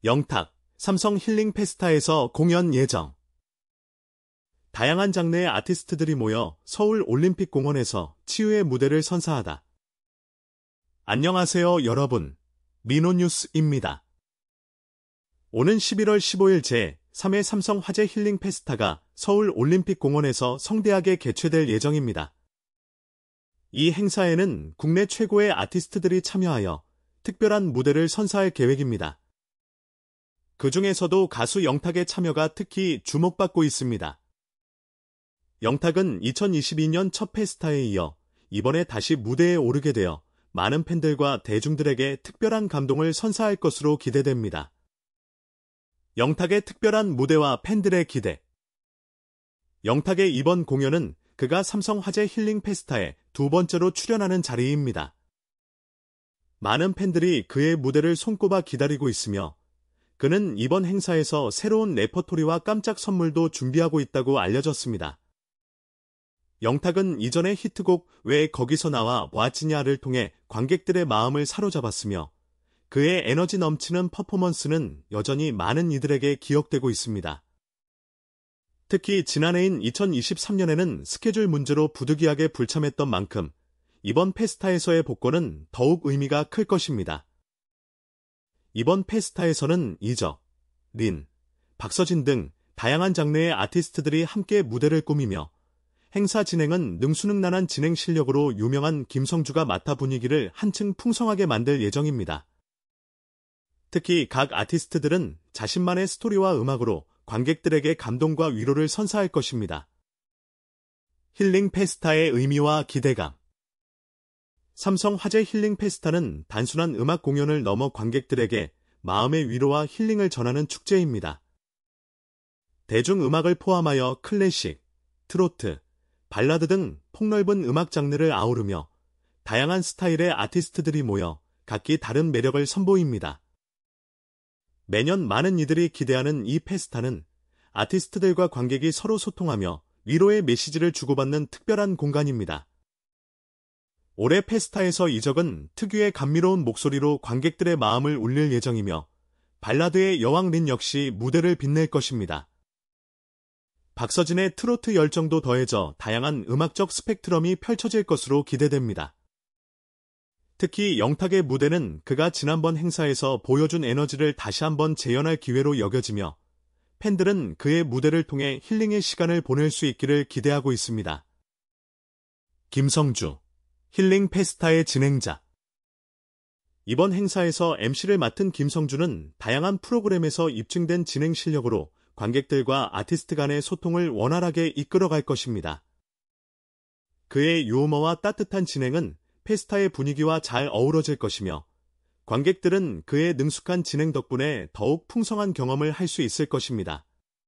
영탁, 삼성 힐링 페스타에서 공연 예정. 다양한 장르의 아티스트들이 모여 서울 올림픽공원에서 치유의 무대를 선사하다. 안녕하세요 여러분, 민호뉴스입니다. 오는 11월 15일 제3회 삼성 화재 힐링 페스타가 서울 올림픽공원에서 성대하게 개최될 예정입니다. 이 행사에는 국내 최고의 아티스트들이 참여하여 특별한 무대를 선사할 계획입니다. 그 중에서도 가수 영탁의 참여가 특히 주목받고 있습니다. 영탁은 2022년 첫 페스타에 이어 이번에 다시 무대에 오르게 되어 많은 팬들과 대중들에게 특별한 감동을 선사할 것으로 기대됩니다. 영탁의 특별한 무대와 팬들의 기대. 영탁의 이번 공연은 그가 삼성 화재 힐링 페스타에 두 번째로 출연하는 자리입니다. 많은 팬들이 그의 무대를 손꼽아 기다리고 있으며 그는 이번 행사에서 새로운 레퍼토리와 깜짝 선물도 준비하고 있다고 알려졌습니다. 영탁은 이전의 히트곡 왜 거기서 나와 왔지냐를 통해 관객들의 마음을 사로잡았으며 그의 에너지 넘치는 퍼포먼스는 여전히 많은 이들에게 기억되고 있습니다. 특히 지난해인 2023년에는 스케줄 문제로 부득이하게 불참했던 만큼 이번 페스타에서의 복권은 더욱 의미가 클 것입니다. 이번 페스타에서는 이적, 린, 박서진 등 다양한 장르의 아티스트들이 함께 무대를 꾸미며 행사 진행은 능수능란한 진행 실력으로 유명한 김성주가 맡아 분위기를 한층 풍성하게 만들 예정입니다. 특히 각 아티스트들은 자신만의 스토리와 음악으로 관객들에게 감동과 위로를 선사할 것입니다. 힐링 페스타의 의미와 기대감. 삼성 화재 힐링 페스타는 단순한 음악 공연을 넘어 관객들에게 마음의 위로와 힐링을 전하는 축제입니다. 대중음악을 포함하여 클래식, 트로트, 발라드 등 폭넓은 음악 장르를 아우르며 다양한 스타일의 아티스트들이 모여 각기 다른 매력을 선보입니다. 매년 많은 이들이 기대하는 이 페스타는 아티스트들과 관객이 서로 소통하며 위로의 메시지를 주고받는 특별한 공간입니다. 올해 페스타에서 이적은 특유의 감미로운 목소리로 관객들의 마음을 울릴 예정이며 발라드의 여왕 린 역시 무대를 빛낼 것입니다. 박서진의 트로트 열정도 더해져 다양한 음악적 스펙트럼이 펼쳐질 것으로 기대됩니다. 특히 영탁의 무대는 그가 지난번 행사에서 보여준 에너지를 다시 한번 재현할 기회로 여겨지며 팬들은 그의 무대를 통해 힐링의 시간을 보낼 수 있기를 기대하고 있습니다. 김성주, 힐링 페스타의 진행자. 이번 행사에서 MC를 맡은 김성주는 다양한 프로그램에서 입증된 진행 실력으로 관객들과 아티스트 간의 소통을 원활하게 이끌어갈 것입니다. 그의 유머와 따뜻한 진행은 페스타의 분위기와 잘 어우러질 것이며 관객들은 그의 능숙한 진행 덕분에 더욱 풍성한 경험을 할 수 있을 것입니다.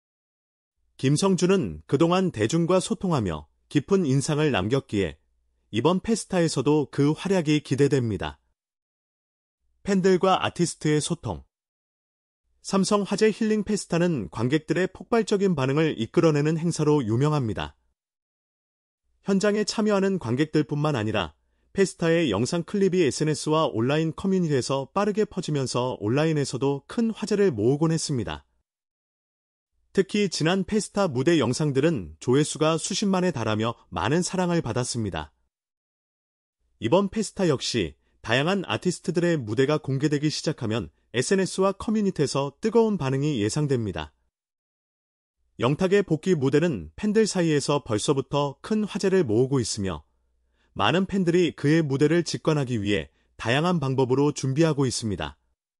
김성주는 그동안 대중과 소통하며 깊은 인상을 남겼기에 이번 페스타에서도 그 활약이 기대됩니다. 팬들과 아티스트의 소통. 삼성 화재 힐링 페스타는 관객들의 폭발적인 반응을 이끌어내는 행사로 유명합니다. 현장에 참여하는 관객들뿐만 아니라 페스타의 영상 클립이 SNS와 온라인 커뮤니티에서 빠르게 퍼지면서 온라인에서도 큰 화제를 모으곤 했습니다. 특히 지난 페스타 무대 영상들은 조회수가 수십만에 달하며 많은 사랑을 받았습니다. 이번 페스타 역시 다양한 아티스트들의 무대가 공개되기 시작하면 SNS와 커뮤니티에서 뜨거운 반응이 예상됩니다. 영탁의 복귀 무대는 팬들 사이에서 벌써부터 큰 화제를 모으고 있으며 많은 팬들이 그의 무대를 직관하기 위해 다양한 방법으로 준비하고 있습니다.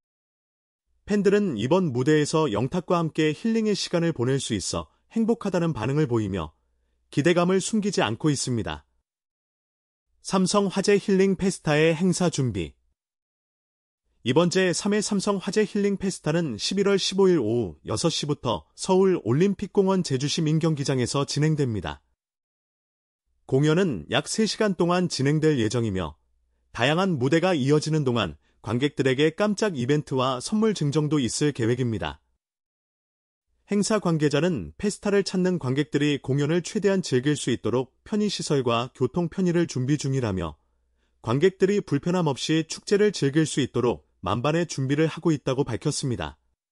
팬들은 이번 무대에서 영탁과 함께 힐링의 시간을 보낼 수 있어 행복하다는 반응을 보이며 기대감을 숨기지 않고 있습니다. 삼성 화재 힐링 페스타의 행사 준비. 이번 제3회 삼성 화재 힐링 페스타는 11월 15일 오후 6시부터 서울 올림픽공원 제주시 민경기장에서 진행됩니다. 공연은 약 3시간 동안 진행될 예정이며 다양한 무대가 이어지는 동안 관객들에게 깜짝 이벤트와 선물 증정도 있을 계획입니다. 행사 관계자는 페스타를 찾는 관객들이 공연을 최대한 즐길 수 있도록 편의시설과 교통 편의를 준비 중이라며 관객들이 불편함 없이 축제를 즐길 수 있도록 만반의 준비를 하고 있다고 밝혔습니다.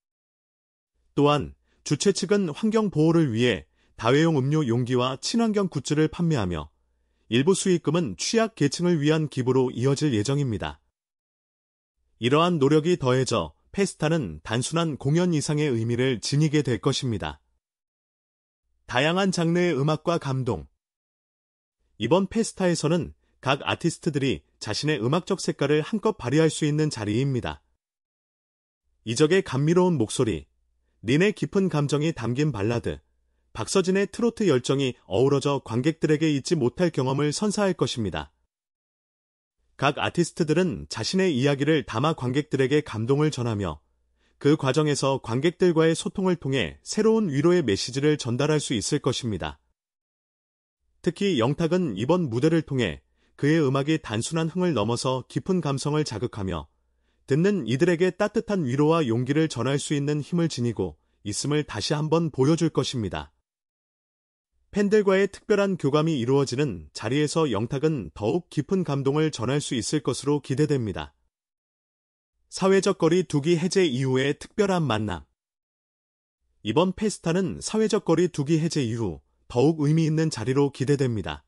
또한 주최 측은 환경 보호를 위해 다회용 음료 용기와 친환경 굿즈를 판매하며 일부 수익금은 취약 계층을 위한 기부로 이어질 예정입니다. 이러한 노력이 더해져 페스타는 단순한 공연 이상의 의미를 지니게 될 것입니다. 다양한 장르의 음악과 감동. 이번 페스타에서는 각 아티스트들이 자신의 음악적 색깔을 한껏 발휘할 수 있는 자리입니다. 이적의 감미로운 목소리, 린의 깊은 감정이 담긴 발라드, 박서진의 트로트 열정이 어우러져 관객들에게 잊지 못할 경험을 선사할 것입니다. 각 아티스트들은 자신의 이야기를 담아 관객들에게 감동을 전하며 그 과정에서 관객들과의 소통을 통해 새로운 위로의 메시지를 전달할 수 있을 것입니다. 특히 영탁은 이번 무대를 통해 그의 음악이 단순한 흥을 넘어서 깊은 감성을 자극하며 듣는 이들에게 따뜻한 위로와 용기를 전할 수 있는 힘을 지니고 있음을 다시 한번 보여줄 것입니다. 팬들과의 특별한 교감이 이루어지는 자리에서 영탁은 더욱 깊은 감동을 전할 수 있을 것으로 기대됩니다. 사회적 거리 두기 해제 이후의 특별한 만남. 이번 페스타는 사회적 거리 두기 해제 이후 더욱 의미 있는 자리로 기대됩니다.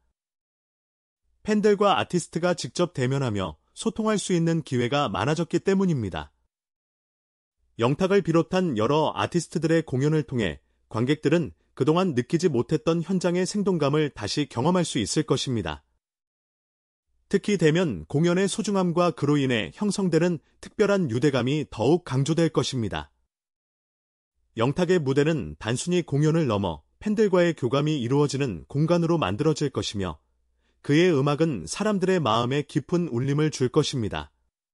팬들과 아티스트가 직접 대면하며 소통할 수 있는 기회가 많아졌기 때문입니다. 영탁을 비롯한 여러 아티스트들의 공연을 통해 관객들은 그동안 느끼지 못했던 현장의 생동감을 다시 경험할 수 있을 것입니다. 특히 대면 공연의 소중함과 그로 인해 형성되는 특별한 유대감이 더욱 강조될 것입니다. 영탁의 무대는 단순히 공연을 넘어 팬들과의 교감이 이루어지는 공간으로 만들어질 것이며 그의 음악은 사람들의 마음에 깊은 울림을 줄 것입니다.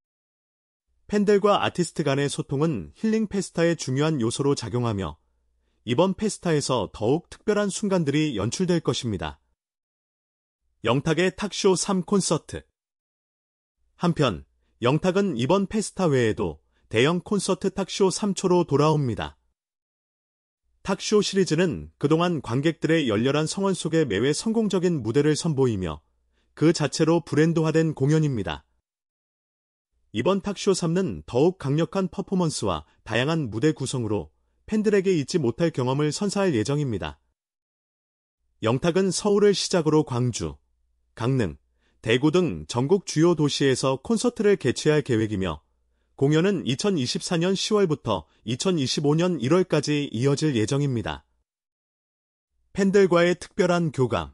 팬들과 아티스트 간의 소통은 힐링 페스타의 중요한 요소로 작용하며 이번 페스타에서 더욱 특별한 순간들이 연출될 것입니다. 영탁의 탁쇼 3 콘서트. 한편 영탁은 이번 페스타 외에도 대형 콘서트 탁쇼 3초로 돌아옵니다. 탁쇼 시리즈는 그동안 관객들의 열렬한 성원 속에 매회 성공적인 무대를 선보이며 그 자체로 브랜드화된 공연입니다. 이번 탁쇼 3는 더욱 강력한 퍼포먼스와 다양한 무대 구성으로 팬들에게 잊지 못할 경험을 선사할 예정입니다. 영탁은 서울을 시작으로 광주, 강릉, 대구 등 전국 주요 도시에서 콘서트를 개최할 계획이며 공연은 2024년 10월부터 2025년 1월까지 이어질 예정입니다. 팬들과의 특별한 교감.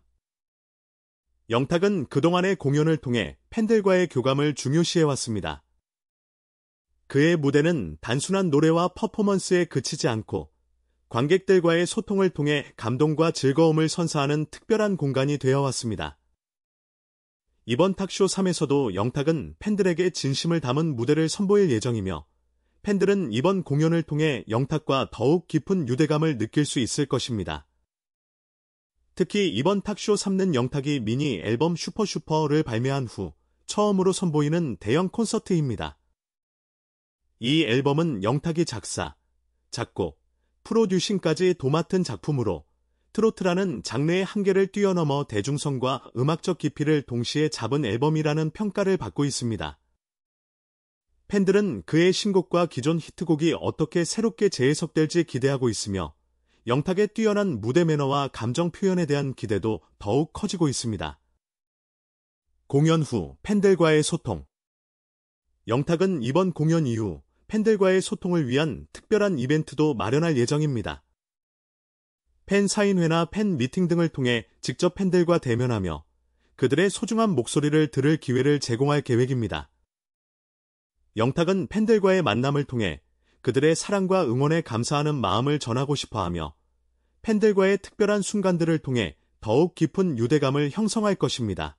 영탁은 그동안의 공연을 통해 팬들과의 교감을 중요시해왔습니다. 그의 무대는 단순한 노래와 퍼포먼스에 그치지 않고 관객들과의 소통을 통해 감동과 즐거움을 선사하는 특별한 공간이 되어왔습니다. 이번 탁쇼 3에서도 영탁은 팬들에게 진심을 담은 무대를 선보일 예정이며 팬들은 이번 공연을 통해 영탁과 더욱 깊은 유대감을 느낄 수 있을 것입니다. 특히 이번 탁쇼 3는 영탁이 미니 앨범 슈퍼슈퍼를 발매한 후 처음으로 선보이는 대형 콘서트입니다. 이 앨범은 영탁이 작사, 작곡, 프로듀싱까지 도맡은 작품으로 트로트라는 장르의 한계를 뛰어넘어 대중성과 음악적 깊이를 동시에 잡은 앨범이라는 평가를 받고 있습니다. 팬들은 그의 신곡과 기존 히트곡이 어떻게 새롭게 재해석될지 기대하고 있으며 영탁의 뛰어난 무대 매너와 감정 표현에 대한 기대도 더욱 커지고 있습니다. 공연 후 팬들과의 소통. 영탁은 이번 공연 이후 팬들과의 소통을 위한 특별한 이벤트도 마련할 예정입니다. 팬 사인회나 팬 미팅 등을 통해 직접 팬들과 대면하며 그들의 소중한 목소리를 들을 기회를 제공할 계획입니다. 영탁은 팬들과의 만남을 통해 그들의 사랑과 응원에 감사하는 마음을 전하고 싶어하며 팬들과의 특별한 순간들을 통해 더욱 깊은 유대감을 형성할 것입니다.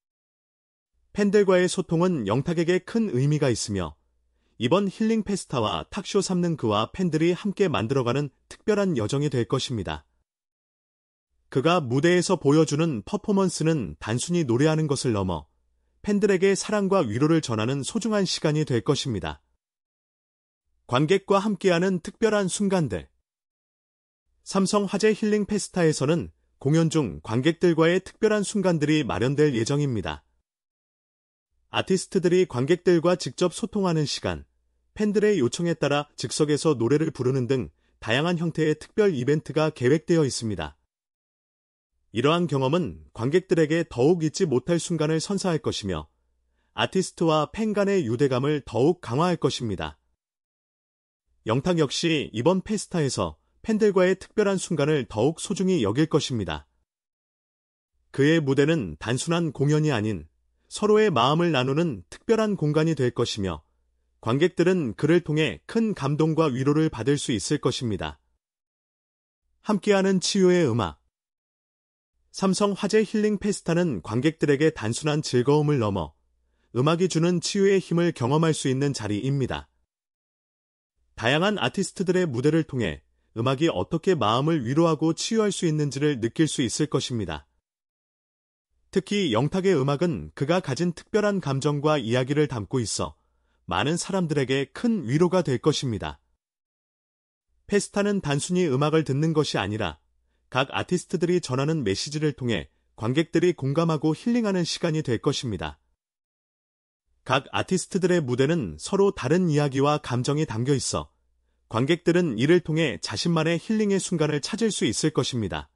팬들과의 소통은 영탁에게 큰 의미가 있으며 이번 힐링 페스타와 탁쇼 3는 그와 팬들이 함께 만들어가는 특별한 여정이 될 것입니다. 그가 무대에서 보여주는 퍼포먼스는 단순히 노래하는 것을 넘어 팬들에게 사랑과 위로를 전하는 소중한 시간이 될 것입니다. 관객과 함께하는 특별한 순간들. 삼성화재 힐링 페스타에서는 공연 중 관객들과의 특별한 순간들이 마련될 예정입니다. 아티스트들이 관객들과 직접 소통하는 시간, 팬들의 요청에 따라 즉석에서 노래를 부르는 등 다양한 형태의 특별 이벤트가 계획되어 있습니다. 이러한 경험은 관객들에게 더욱 잊지 못할 순간을 선사할 것이며 아티스트와 팬 간의 유대감을 더욱 강화할 것입니다. 영탁 역시 이번 페스타에서 팬들과의 특별한 순간을 더욱 소중히 여길 것입니다. 그의 무대는 단순한 공연이 아닌 서로의 마음을 나누는 특별한 공간이 될 것이며 관객들은 그를 통해 큰 감동과 위로를 받을 수 있을 것입니다. 함께하는 치유의 음악. 삼성 화재 힐링 페스타는 관객들에게 단순한 즐거움을 넘어 음악이 주는 치유의 힘을 경험할 수 있는 자리입니다. 다양한 아티스트들의 무대를 통해 음악이 어떻게 마음을 위로하고 치유할 수 있는지를 느낄 수 있을 것입니다. 특히 영탁의 음악은 그가 가진 특별한 감정과 이야기를 담고 있어 많은 사람들에게 큰 위로가 될 것입니다. 페스타는 단순히 음악을 듣는 것이 아니라 각 아티스트들이 전하는 메시지를 통해 관객들이 공감하고 힐링하는 시간이 될 것입니다. 각 아티스트들의 무대는 서로 다른 이야기와 감정이 담겨 있어 관객들은 이를 통해 자신만의 힐링의 순간을 찾을 수 있을 것입니다.